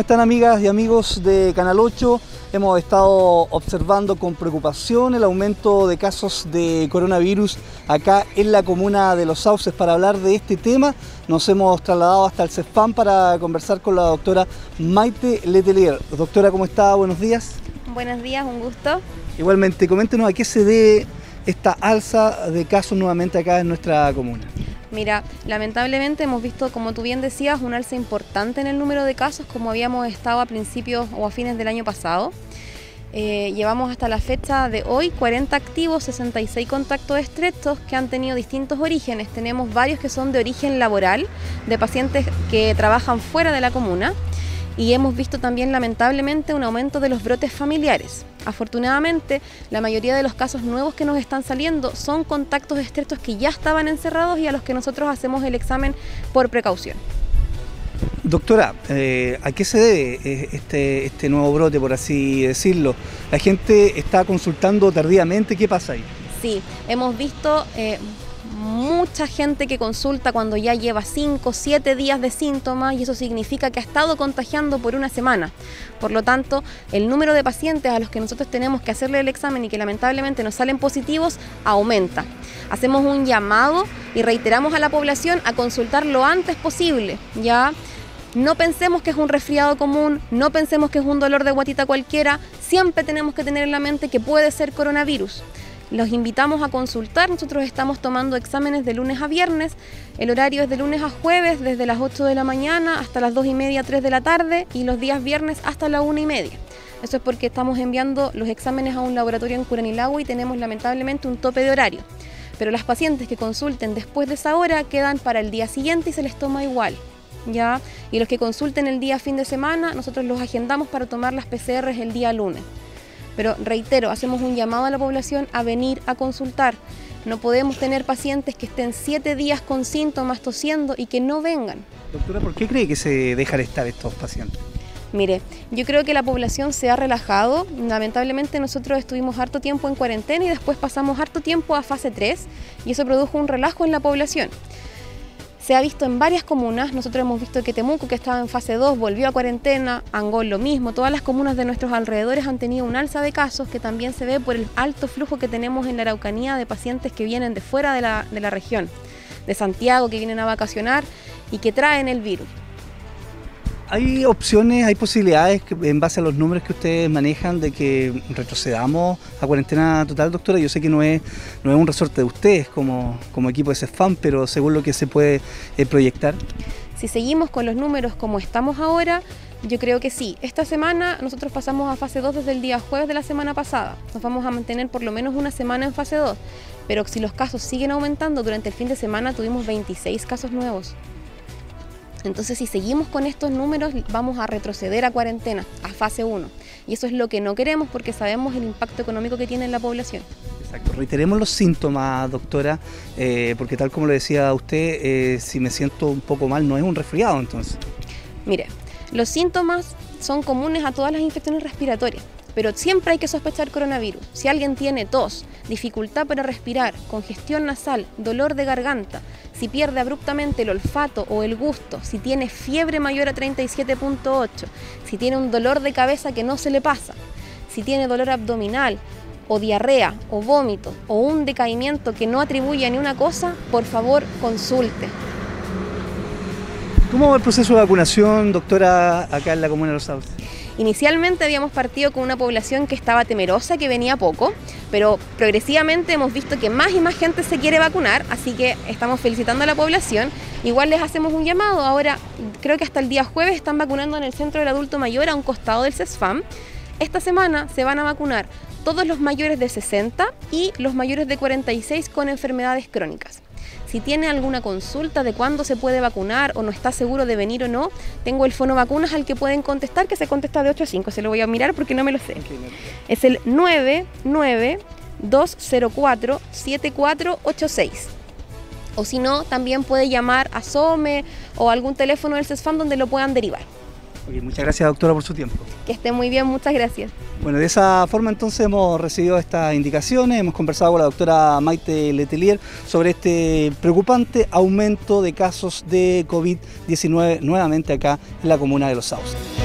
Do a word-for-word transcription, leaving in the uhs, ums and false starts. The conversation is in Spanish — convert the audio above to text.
están, amigas y amigos de Canal ocho? Hemos estado observando con preocupación el aumento de casos de coronavirus acá en la comuna de Los Sauces. Para hablar de este tema nos hemos trasladado hasta el CESFAM para conversar con la doctora Maite Letelier. Doctora, ¿cómo está? Buenos días. Buenos días, un gusto. Igualmente, coméntenos a qué se debe esta alza de casos nuevamente acá en nuestra comuna. Mira, lamentablemente hemos visto, como tú bien decías, un alza importante en el número de casos, como habíamos estado a principios o a fines del año pasado. Eh, llevamos hasta la fecha de hoy cuarenta activos, sesenta y seis contactos estrechos que han tenido distintos orígenes. Tenemos varios que son de origen laboral, de pacientes que trabajan fuera de la comuna. Y hemos visto también lamentablemente un aumento de los brotes familiares. Afortunadamente, la mayoría de los casos nuevos que nos están saliendo son contactos estrechos que ya estaban encerrados y a los que nosotros hacemos el examen por precaución. Doctora, eh, ¿a qué se debe este, este nuevo brote, por así decirlo? ¿La gente está consultando tardíamente? ¿Qué pasa ahí? Sí, hemos visto eh, mucha gente que consulta cuando ya lleva cinco, siete días de síntomas y eso significa que ha estado contagiando por una semana. Por lo tanto, el número de pacientes a los que nosotros tenemos que hacerle el examen y que lamentablemente nos salen positivos aumenta. Hacemos un llamado y reiteramos a la población a consultar lo antes posible, ¿ya? No pensemos que es un resfriado común, no pensemos que es un dolor de guatita cualquiera, siempre tenemos que tener en la mente que puede ser coronavirus. Los invitamos a consultar, nosotros estamos tomando exámenes de lunes a viernes, el horario es de lunes a jueves desde las ocho de la mañana hasta las dos y media, tres de la tarde y los días viernes hasta la una y media. Eso es porque estamos enviando los exámenes a un laboratorio en Curanilahue y tenemos lamentablemente un tope de horario. Pero las pacientes que consulten después de esa hora quedan para el día siguiente y se les toma igual. ¿Ya? Y los que consulten el día fin de semana, nosotros los agendamos para tomar las P C Rs el día lunes. Pero reitero, hacemos un llamado a la población a venir a consultar. No podemos tener pacientes que estén siete días con síntomas tosiendo y que no vengan. Doctora, ¿por qué cree que se dejan estar estos pacientes? Mire, yo creo que la población se ha relajado. Lamentablemente nosotros estuvimos harto tiempo en cuarentena y después pasamos harto tiempo a fase tres y eso produjo un relajo en la población. Se ha visto en varias comunas, nosotros hemos visto que Temuco, que estaba en fase dos, volvió a cuarentena, Angol lo mismo, todas las comunas de nuestros alrededores han tenido un alza de casos que también se ve por el alto flujo que tenemos en la Araucanía de pacientes que vienen de fuera de la, de la región, de Santiago, que vienen a vacacionar y que traen el virus. ¿Hay opciones, hay posibilidades que, en base a los números que ustedes manejan de que retrocedamos a cuarentena total, doctora? Yo sé que no es, no es un resorte de ustedes como, como equipo de CESFAM, pero según lo que se puede eh, proyectar. Si seguimos con los números como estamos ahora, yo creo que sí. Esta semana nosotros pasamos a fase dos desde el día jueves de la semana pasada. Nos vamos a mantener por lo menos una semana en fase dos, pero si los casos siguen aumentando, durante el fin de semana tuvimos veintiséis casos nuevos. Entonces, si seguimos con estos números, vamos a retroceder a cuarentena, a fase uno. Y eso es lo que no queremos porque sabemos el impacto económico que tiene en la población. Exacto. Reiteremos los síntomas, doctora, eh, porque tal como lo decía usted, eh, si me siento un poco mal, no es un resfriado entonces. Mire, los síntomas son comunes a todas las infecciones respiratorias, pero siempre hay que sospechar coronavirus. Si alguien tiene tos, dificultad para respirar, congestión nasal, dolor de garganta, si pierde abruptamente el olfato o el gusto, si tiene fiebre mayor a treinta y siete punto ocho, si tiene un dolor de cabeza que no se le pasa, si tiene dolor abdominal o diarrea o vómito o un decaimiento que no atribuye a ni una cosa, por favor consulte. ¿Cómo va el proceso de vacunación, doctora, acá en la comuna de Los Sauces? Inicialmente habíamos partido con una población que estaba temerosa, que venía poco, pero progresivamente hemos visto que más y más gente se quiere vacunar, así que estamos felicitando a la población. Igual les hacemos un llamado, ahora creo que hasta el día jueves están vacunando en el Centro del Adulto Mayor a un costado del CESFAM. Esta semana se van a vacunar todos los mayores de sesenta y los mayores de cuarenta y seis con enfermedades crónicas. Si tiene alguna consulta de cuándo se puede vacunar o no está seguro de venir o no, tengo el Fono Vacunas al que pueden contestar, que se contesta de ocho a cinco, se lo voy a mirar porque no me lo sé. Es el nueve nueve dos cero cuatro siete cuatro ocho seis. O si no, también puede llamar a SOME o algún teléfono del CESFAM donde lo puedan derivar. Okay, muchas gracias, doctora, por su tiempo. Que esté muy bien, muchas gracias. Bueno, de esa forma entonces hemos recibido estas indicaciones, hemos conversado con la doctora Maite Letelier sobre este preocupante aumento de casos de COVID diecinueve nuevamente acá en la comuna de Los Sauces.